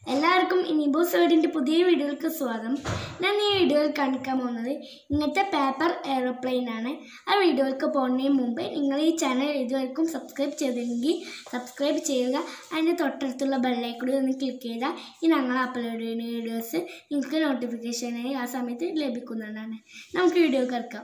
എല്ലാവർക്കും ഇനിബോസ് വേർഡിൻ്റെ പുതിയ വീഡിയോയിലേക്ക് സ്വാഗതം. ഞാൻ ഈ വീഡിയോയിൽ കാണിക്കാൻ പോകുന്നത് ഇങ്ങനത്തെ പേപ്പർ എയറോപ്ലെയിൻ ആണ്. ആ വീഡിയോയിലേക്ക് പോകുന്നതിന് മുമ്പ് നിങ്ങൾ ഈ ചാനൽ ഇതുവരെക്കും സബ്സ്ക്രൈബ് ചെയ്തില്ലെങ്കിൽ സബ്സ്ക്രൈബ് ചെയ്യുക. അതിൻ്റെ തൊട്ടടുത്തുള്ള ബെല്ലൈക്കൺ കൂടി ഒന്ന് ക്ലിക്ക് ചെയ്താൽ ഈ ഞങ്ങൾ അപ്ലോഡ് ചെയ്യുന്ന വീഡിയോസ് നിങ്ങൾക്ക് നോട്ടിഫിക്കേഷനായി ആ സമയത്ത് ലഭിക്കുന്നതാണ്. നമുക്ക് വീഡിയോ കേൾക്കാം.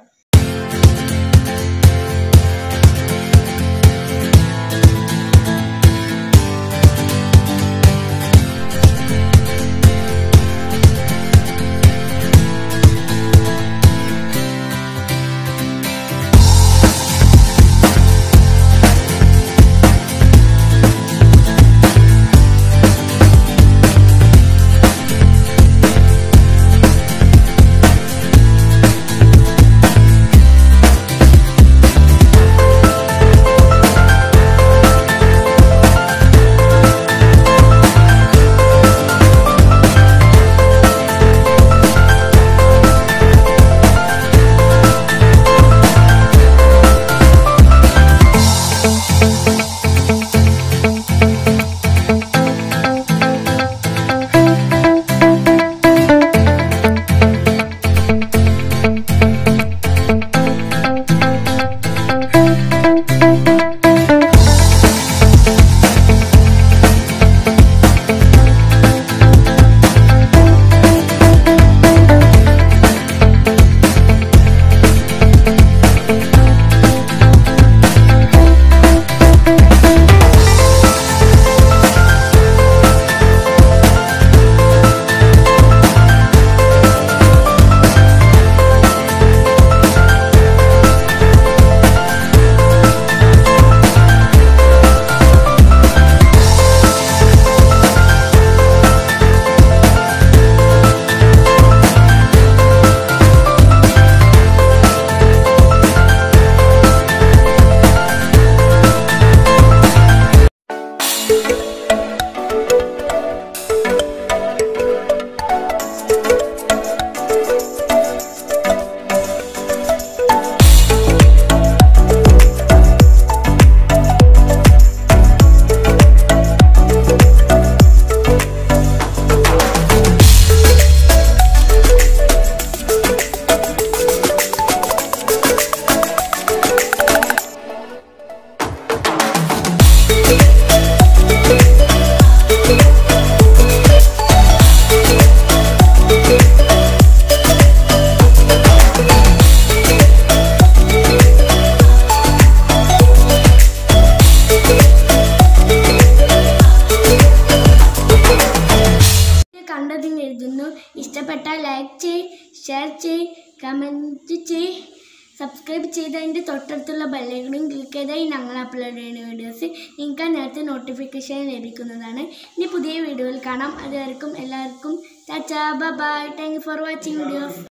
ഇഷ്ടപ്പെട്ടാൽ ലൈക്ക് ചെയ്യ്, ഷെയർ ചെയ്യ്, കമൻറ്റ് ചെയ്യ്, സബ്സ്ക്രൈബ് ചെയ്ത് അതിൻ്റെ തൊട്ടടുത്തുള്ള ബെല്ലൈക്കണും ക്ലിക്ക് ചെയ്താൽ ഞങ്ങൾ അപ്ലോഡ് ചെയ്യുന്ന വീഡിയോസ് നിങ്ങൾക്ക് നേരത്തെ നോട്ടിഫിക്കേഷൻ ലഭിക്കുന്നതാണ്. ഇനി പുതിയ വീഡിയോയിൽ കാണാം. അതുവരെക്കും എല്ലാവർക്കും ta-ta bye. Thank you for watching videos.